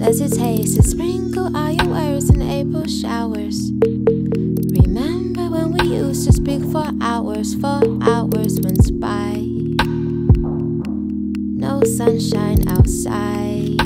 Does it taste to sprinkle all your words in April showers? Remember when we used to speak for hours went by. No sunshine outside.